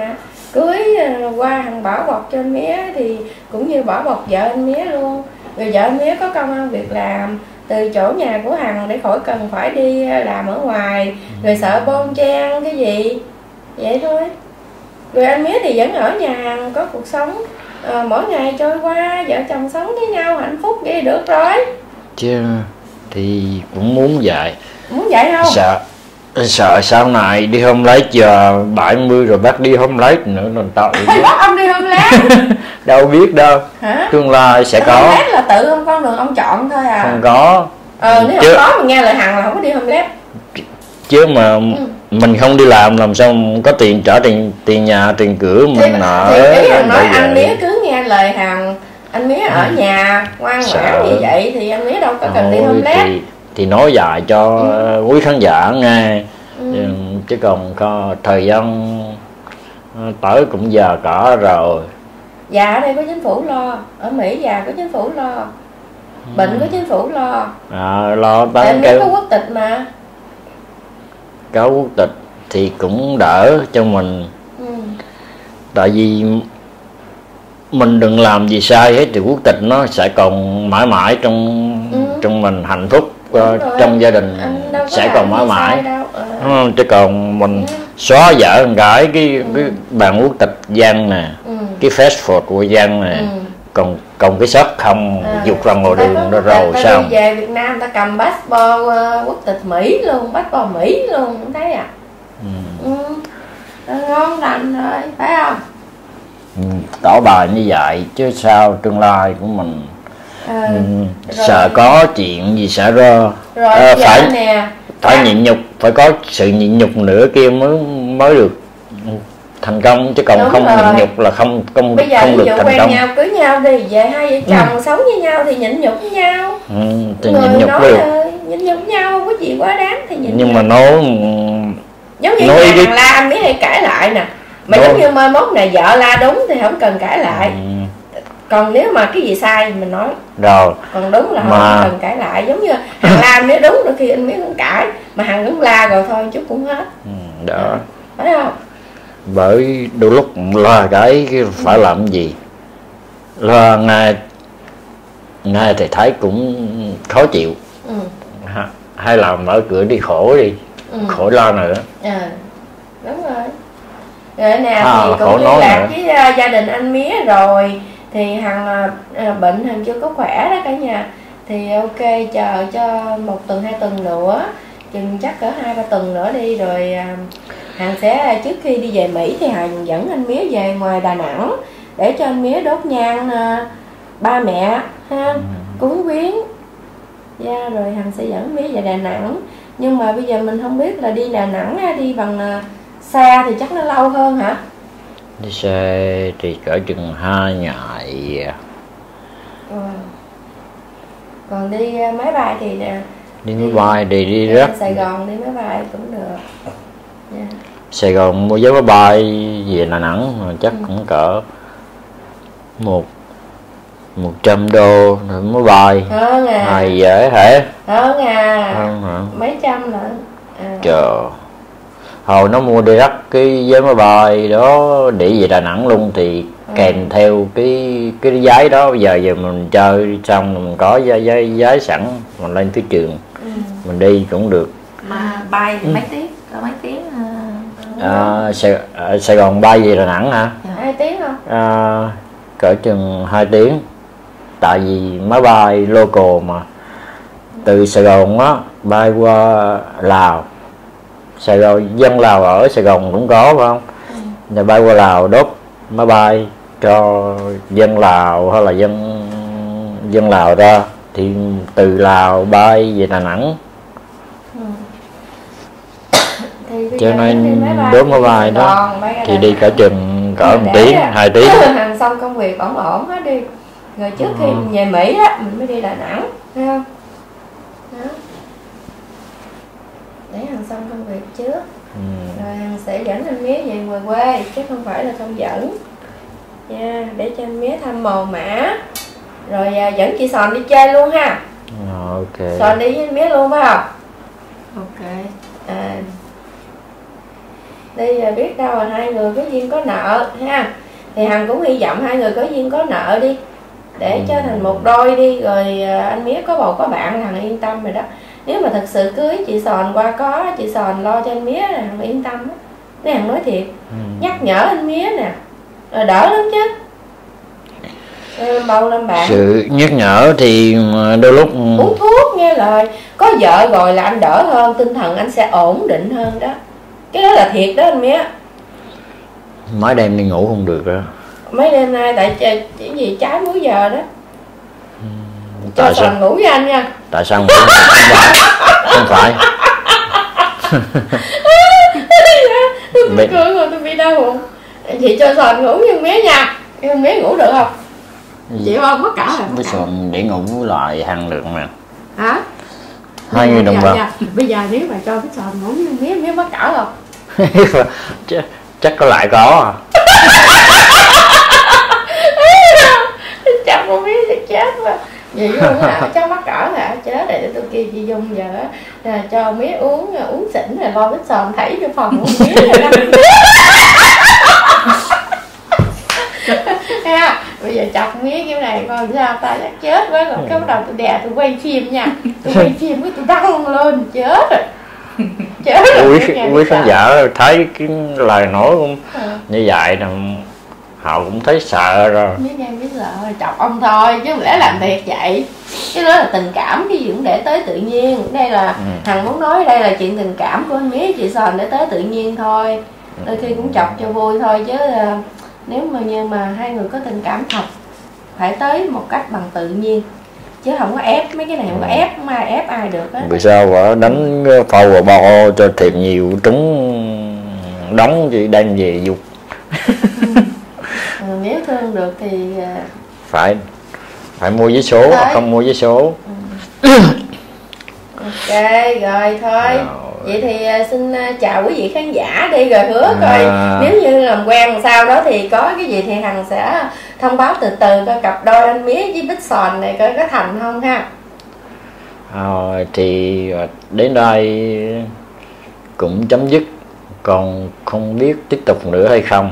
cưới qua Hằng bảo bọc cho anh Mía thì cũng như bảo bọc vợ anh Mía luôn. Rồi vợ anh Mía có công ăn việc làm từ chỗ nhà của Hằng để khỏi cần phải đi làm ở ngoài, rồi sợ bon chen cái gì, vậy thôi. Rồi anh Mía thì vẫn ở nhà Hằng có cuộc sống mỗi ngày trôi qua, vợ chồng sống với nhau hạnh phúc vậy được rồi. Chứ thì cũng muốn vậy. Muốn vậy không? Sợ sau này đi homeless, giờ 70 rồi bác đi homeless nữa là tội. Bác ông đi homeless? Đâu biết đâu. Hả? Tương lai sẽ có. Homeless là tự ông con đường ông chọn thôi à. Không có. Nếu chứ... không có mình nghe lời Hằng là không có đi homeless. Chứ mà mình không đi làm sao có tiền trả tiền nhà, tiền cửa mình nợ. Thì Hằng nói anh Mía cứ nghe lời Hằng, anh Mía ở nhà ngoan ngoãn như vậy thì anh Mía đâu có cần đi homeless. Thì nói dài cho quý khán giả nghe. Chứ còn có thời gian tới cũng già cả rồi. Già ở đây có chính phủ lo, ở Mỹ già có chính phủ lo, bệnh có chính phủ lo. Lo anh Mía có quốc tịch mà. Có quốc tịch thì cũng đỡ cho mình. Tại vì mình đừng làm gì sai hết thì quốc tịch nó sẽ còn mãi mãi trong mình, hạnh phúc trong gia đình sẽ còn mãi mãi. Chứ còn mình xóa vợ con gái cái bàn quốc tịch dân nè, cái passport của dân nè, còn cái shop không dục ra ngoài đường đó rồi sao? Đi về Việt Nam ta cầm passport quốc tịch Mỹ luôn, passport Mỹ luôn, không thấy à? Ngon lành rồi, phải không? Tỏ bài như vậy chứ sao tương lai của mình sợ có chuyện gì xảy ra. Phải nhịn nhục, phải có sự nhịn nhục nữa kia mới được thành công, chứ còn không nhịn nhục là không bây giờ không được thành quen công. Nhau cưới nhau đi, về hai vợ chồng sống với nhau thì nhịn nhục với nhau. Thì nhịn nhục được. Nhịn nhục với nhau không có gì quá đáng thì nhịn. Nhưng mà nói giống như nhà Hằng la anh mới hay cãi lại nè, mà giống như mai mốt này vợ la đúng thì không cần cãi lại. Còn nếu mà cái gì sai mình nói rồi, còn đúng là không cần cãi lại. Giống như Hằng la anh mới đúng, đôi khi anh mới không cãi, mà Hằng cũng la rồi thôi chút cũng hết. Đó. Phải không? Bởi đôi lúc là cái phải làm gì là nghe thì thấy cũng khó chịu. Hay là mở cửa đi khổ đi, khỏi lo nữa. Đúng rồi. Rồi nè thì cũng liên lạc với gia đình anh Mía rồi, thì Hằng bệnh Hằng chưa có khỏe đó cả nhà, thì ok chờ cho 1 tuần 2 tuần nữa, chừng chắc cỡ 2-3 tuần nữa đi, rồi Hằng sẽ trước khi đi về Mỹ thì Hằng dẫn anh Mía về ngoài Đà Nẵng để cho anh Mía đốt nhang ba mẹ ha, cúng viếng. Rồi Hằng sẽ dẫn Mía về Đà Nẵng, nhưng mà bây giờ mình không biết là đi Đà Nẵng đi bằng xe thì chắc nó lâu hơn hả? Đi xe thì cỡ chừng 2 ngày. Còn đi máy bay thì đi máy bay thì đi rất Sài Gòn đi máy bay cũng được. Sài Gòn mua vé máy bay về Đà Nẵng chắc cũng cỡ 100 đô rồi máy bay. Này dễ hả? Mấy trăm nữa. Trời, hồi nó mua đi đắt cái vé máy bay đó để về Đà Nẵng luôn thì kèm theo cái giấy đó. Bây giờ mình chơi xong mình có giấy sẵn, mình lên tới trường mình đi cũng được. Mà bay thì mấy tiếng? Có mấy tiếng? Sài Gòn bay về Đà Nẵng hả? 2 tiếng không? Cỡ chừng 2 tiếng. Tại vì máy bay local mà, từ Sài Gòn á bay qua Lào, Sài Gòn dân Lào ở Sài Gòn cũng có phải không? Rồi bay qua Lào đốt máy bay cho dân Lào hay là dân Lào ra, thì từ Lào bay về Đà Nẵng. Cho nên đốt máy bay đó thì đi cả chừng cỡ 1 tiếng 2 tiếng. Hằng xong công việc ổn hết đi, rồi trước khi mình về Mỹ á mình mới đi Đà Nẵng, thấy không? Đó. Để Hằng xong công việc trước, rồi Hằng sẽ dẫn anh Mía về ngoài quê chứ không phải là không dẫn nha, để cho anh Mía thăm mồ mã, rồi dẫn chị Sòn đi chơi luôn ha. Ok. Sòn đi với anh Mía luôn phải không? Ok. đi biết đâu là hai người có duyên có nợ ha. Thì Hằng cũng hy vọng hai người có duyên có nợ đi, để cho thành một đôi đi, rồi anh Mía có bầu có bạn Hằng yên tâm rồi đó. Nếu mà thật sự cưới chị Sòn qua có chị Sòn lo cho anh Mía là Hằng yên tâm đó. Để Hằng nói thiệt, nhắc nhở anh Mía nè, rồi đỡ lắm chứ. Bầu làm bạn. Sự nhắc nhở thì đôi lúc uống thuốc nghe lời, có vợ rồi là anh đỡ hơn, tinh thần anh sẽ ổn định hơn đó. Cái đó là thiệt đó anh Mía. mấy đêm đi ngủ không được đó. Mấy đêm nay tại cái gì trái múi giờ đó. Tại sao ngủ với anh nha. Tại sao ngủ không phải tôi cười rồi tôi bị đau bụng. Chị cho Sòn ngủ với Mía nha, em Mía ngủ được không? Chị không có cả với Sòn để ngủ với lại Hằng được mà. Hả? Hai người đồng vào. Bây giờ nếu mà cho cái Sòn ngủ với Mía mắc cỡ không? Chắc có lại có. Chắc con Mía sẽ chết mà. Vậy luôn hả? Cháu mắc cỡ hả? Chết rồi, để tôi kêu chị Dung giờ á cho Mía uống xỉn rồi lo cái Sòn thảy cho phòng của Mía rồi đó. Ha, bây giờ chọc Mía kiểu này coi sao ta chắc chết quá rồi. Cái bắt đầu tôi đè tôi quay phim nha, tôi quay phim cái tôi đăng lên chết rồi. Chết rồi. Quý khán giả thấy cái lời nói cũng như vậy là họ cũng thấy sợ rồi. Mía nghe biết sợ chọc ông thôi chứ không lẽ làm thiệt vậy. Cái đó là tình cảm, cái gì cũng để tới tự nhiên. Đây là Hằng muốn nói đây là chuyện tình cảm của anh Mía chị Sòn, để tới tự nhiên thôi. Đôi khi cũng chọc cho vui thôi, chứ nếu mà hai người có tình cảm thật phải tới một cách bằng tự nhiên, chứ không có ép. Mấy cái này không có ép, không ai ép ai được á. Vì sao vợ đánh phao và bo cho thiệt nhiều trúng đóng, chị đem về dục. Nếu thương được thì phải mua vé số, không mua vé số. Ok rồi thôi. Vậy thì xin chào quý vị khán giả đi, rồi hứa coi nếu như làm quen sau đó thì có cái gì thì Hằng sẽ thông báo từ từ coi cặp đôi anh Mía với Bích Sòn này coi có thành không ha. Thì đến đây cũng chấm dứt, còn không biết tiếp tục nữa hay không.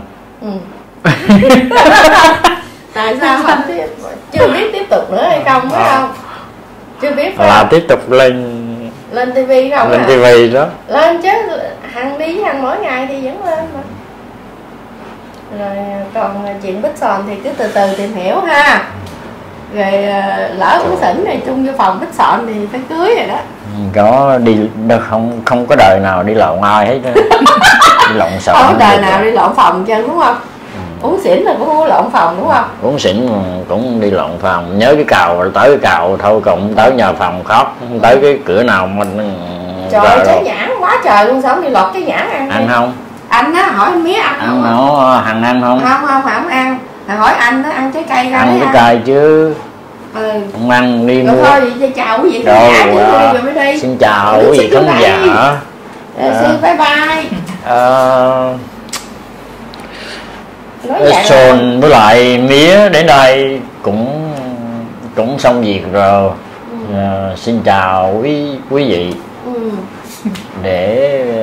Tại sao không chưa biết tiếp tục nữa hay không phải không? Chưa biết phải là không? tiếp tục lên tivi không? Lên tivi đó. Lên chứ, Hằng đi với Hằng mỗi ngày thì vẫn lên mà. Rồi còn chuyện Bích Sòn thì cứ từ từ tìm hiểu ha. Rồi lỡ uống xỉn này chung vô phòng Bích Sòn thì phải cưới rồi đó. Có đi không có đời nào đi lộn ai hết. Đi lộn sợ. Không có đời nào đi lộn phòng chân đúng không? Uống xỉn là cũng không lộn phòng đúng không? Uống xỉn cũng đi lộn phòng. Nhớ cái cầu, tới cái cầu thôi, cũng tới nhờ phòng khóc, tới cái cửa nào mình. Trời ơi, trái nhãn quá trời luôn, sao không đi lọt cái nhãn ăn? Ăn không? Anh á, hỏi anh Mía ăn không? Hằng ăn không? Không ăn. Hỏi anh á, ăn trái cây ra. Ăn trái cây chứ. Không ăn đi rồi mua. Thôi vậy chào quý vị khán giả chứ rồi mới đi. Xin chào quý vị khán giả. Xin bye bye. Sòn với lại Mía đến đây cũng xong việc rồi. Xin chào quý vị. Để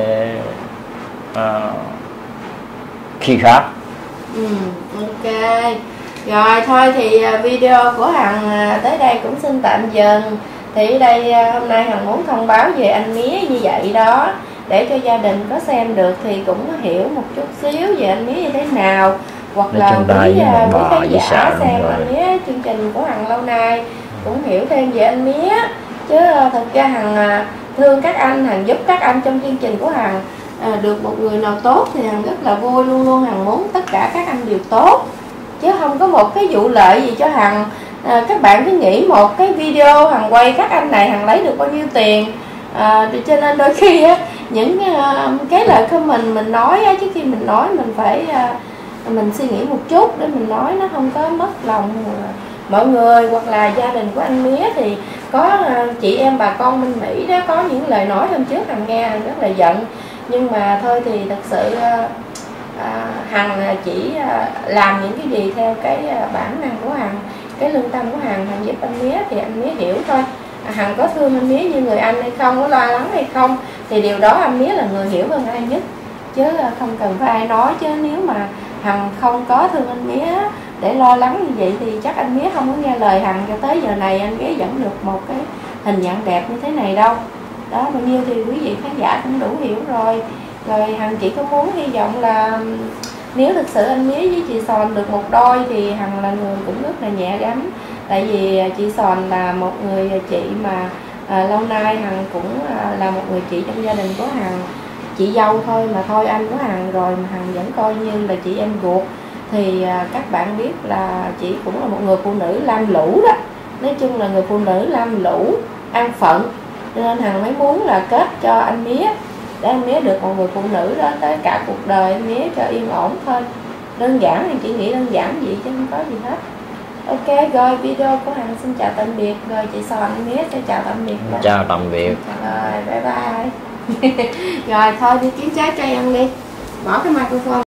khi khác. Ok. Rồi thôi thì video của Hằng tới đây cũng xin tạm dừng. Thì ở đây hôm nay Hằng muốn thông báo về anh Mía như vậy đó, để cho gia đình có xem được thì cũng hiểu một chút xíu về anh Mía như thế nào, hoặc là quý khán giả xem anh Mía chương trình của Hằng lâu nay cũng hiểu thêm về anh Mía. Chứ thật ra Hằng thương các anh, Hằng giúp các anh trong chương trình của Hằng được một người nào tốt thì Hằng rất là vui, luôn luôn Hằng muốn tất cả các anh đều tốt, chứ không có một cái vụ lợi gì cho Hằng. Các bạn cứ nghĩ một cái video Hằng quay các anh này Hằng lấy được bao nhiêu tiền. Cho nên đôi khi những cái lời comment mình nói trước khi mình nói mình phải mình suy nghĩ một chút để mình nói nó không có mất lòng mọi người, hoặc là gia đình của anh Mía. Thì có chị em bà con bên Mỹ đó có những lời nói hôm trước Hằng nghe Hằng rất là giận, nhưng mà thôi thì thật sự Hằng chỉ làm những cái gì theo cái bản năng của Hằng, cái lương tâm của Hằng giúp anh Mía thì anh Mía hiểu thôi. Hằng có thương anh Mía như người anh hay không, có lo lắng hay không thì điều đó anh Mía là người hiểu hơn ai nhất. chứ không cần phải ai nói. Chứ nếu mà Hằng không có thương anh Mía để lo lắng như vậy thì chắc anh Mía không có nghe lời Hằng cho tới giờ này anh Mía vẫn được một cái hình dạng đẹp như thế này đâu. Đó, bao nhiêu thì quý vị khán giả cũng đủ hiểu rồi. Rồi Hằng chỉ có muốn hy vọng là nếu thực sự anh Mía với chị Sòn được một đôi thì Hằng là người cũng rất là nhẹ gánh. Tại vì chị Sòn là một người chị mà lâu nay Hằng cũng là một người chị trong gia đình của Hằng, chị dâu thôi mà thôi anh của Hằng rồi mà Hằng vẫn coi như là chị em ruột. Thì các bạn biết là chị cũng là một người phụ nữ lam lũ đó, nói chung là người phụ nữ lam lũ an phận, cho nên Hằng mới muốn là kết cho anh Mía để anh Mía được một người phụ nữ đó tới cả cuộc đời anh Mía cho yên ổn thôi. Đơn giản, thì chị nghĩ đơn giản vậy chứ không có gì hết. Ok, rồi video của Hằng xin chào tạm biệt. Rồi chị Sòn anh Mía sẽ chào tạm biệt. Chào tạm biệt. Rồi bye bye. Rồi thôi đi kiếm trái cây ăn đi, bỏ cái microphone.